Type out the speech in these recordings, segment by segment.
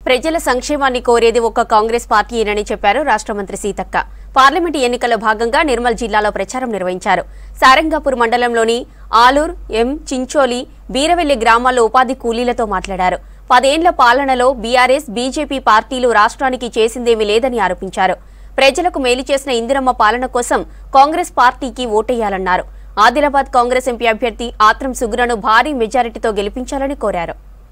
ప్రజల సంక్షేమాన్ని కోరేది ఒక్క కాంగ్రెస్ పార్టీయేనని చెప్పారు రాష్ట్ర మంత్రి సీతక్క. పార్లమెంటు ఎన్నికల్లో భాగంగా నిర్మల్ జిల్లాలో ప్రచారం నిర్వహించారు. సారంగాపూర్ మండలంలోని ఆలూర్, చించోలి, బీరవెల్లి గ్రామాల్లో ఉపాధి కూలీలతో మాట్లాడారు. 10 ఏళ్ల పాలనలో బీఆర్ఎస్, బీజేపీ పార్టీలు రాష్ట్రానికి చేసిందేమీ లేదని ఆరోపించారు. ప్రజలకు మేలు చేసిన ఇందిరమ్మ పాలన కోసం కాంగ్రెస్ పార్టీకి ఓటేయాలన్నారు. ఆదిలాబాద్ కాంగ్రెస్ ఎంపీ అభ్యర్థి ఆత్రం సుగుణను భారీ మెజారిటీతో గెలిపించాలని కోరారు.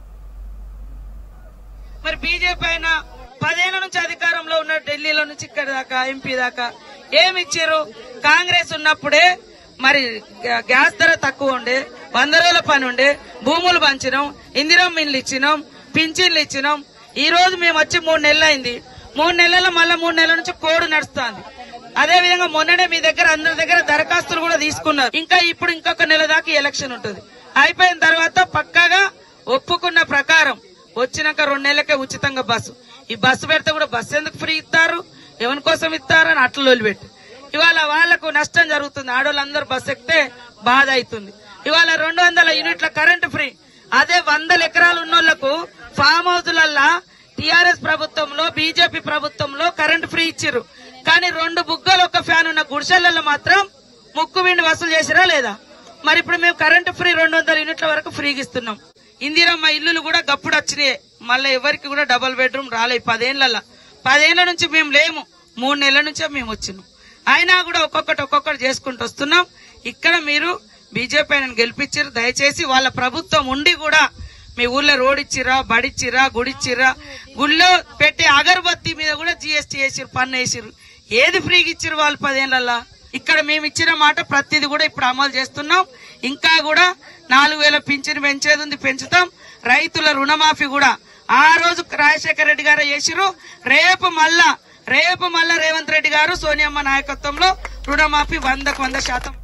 మరి బీజేపీ అయినా 10 ఏళ్ల నుంచి అధికారంలో ఉన్న ఢిల్లీలో నుంచి ఇక్కడ దాకా ఎంపీ దాకా ఏమి ఇచ్చారు? కాంగ్రెస్ ఉన్నప్పుడే మరి గ్యాస్ ధర తక్కువ ఉండే, 100 రోజుల పని ఉండే, భూములు పంచినాం, ఇందిరమ్మ ఇండ్లు ఇచ్చినాం, పింఛన్లు ఇచ్చినాం. ఈ రోజు మేము వచ్చి 3 నెలలు అయింది. 3 నెలల మళ్ళా 3 నెలల నుంచి కోడ్ నడుస్తుంది. అదే విధంగా మొన్ననే మీ దగ్గర అందరి దగ్గర దరఖాస్తులు కూడా తీసుకున్నారు. ఇంకా ఇప్పుడు ఇంకొక నెల దాకా ఎలక్షన్ ఉంటుంది. అయిపోయిన తర్వాత పక్కాగా ఒప్పుకున్న ప్రకారం వచ్చినాక 2 నెలలకే ఉచితంగా బస్సు. ఈ బస్సు పెడితే కూడా బస్సు ఎందుకు ఫ్రీ ఇస్తారు, ఎవరి కోసం ఇస్తారు అని అట్లా వదిలిపెట్టి ఇవాళ వాళ్లకు నష్టం జరుగుతుంది. ఆడవాళ్ళందరూ బస్సు ఎక్కితే బాధ అవుతుంది. ఇవాళ 200 యూనిట్ల కరెంటు ఫ్రీ. అదే 100 ఎకరాలు ఉన్నోళ్లకు ఫామ్ హౌస్లల్లా టీఆర్ఎస్ ప్రభుత్వంలో, బీజేపీ ప్రభుత్వంలో కరెంటు ఫ్రీ ఇచ్చారు. కానీ 2 బుగ్గలు ఒక ఫ్యాన్ ఉన్న గుడిసెలలో మాత్రం ముక్కు విండి వసూలు చేసిరా లేదా? మరి ఇప్పుడు మేము కరెంటు ఫ్రీ 200 యూనిట్ల వరకు ఫ్రీగా ఇస్తున్నాం. ఇందిరమ్మ ఇల్లులు కూడా గప్పుడు వచ్చినాయి. మళ్ళీ ఎవరికి కూడా డబుల్ బెడ్రూమ్ రాలే. 10 ఏళ్ల నుంచి మేము లేము. 3 నెలల నుంచే మేము వచ్చినాం. అయినా కూడా ఒక్కొక్కటి చేసుకుంటూ వస్తున్నాం. ఇక్కడ మీరు బీజేపీ గెలిపించారు. దయచేసి వాళ్ళ ప్రభుత్వం ఉండి కూడా మీ ఊర్లో రోడ్ ఇచ్చిరా, బడిచ్చిరా, గుడిచ్చిరా, గుళ్ళో పెట్టే అగరబత్తి మీద కూడా జీఎస్టీ వేసిరు, పన్ను వేసిరు. ఏది ఫ్రీగా ఇచ్చిరు వాళ్ళు 10 ఏళ్లలో? ఇక్కడ మేము ఇచ్చిన మాట ప్రతిది కూడా ఇప్పుడు అమలు చేస్తున్నాం. ఇంకా కూడా 4000 పింఛను పెంచేది ఉంది, పెంచుతాం. రైతుల రుణమాఫీ కూడా ఆ రోజు రాజశేఖర రెడ్డి గారు చేసిరు. రేపు మళ్ళా రేవంత్ రెడ్డి గారు, సోనియమ్మ నాయకత్వంలో రుణమాఫీ 100%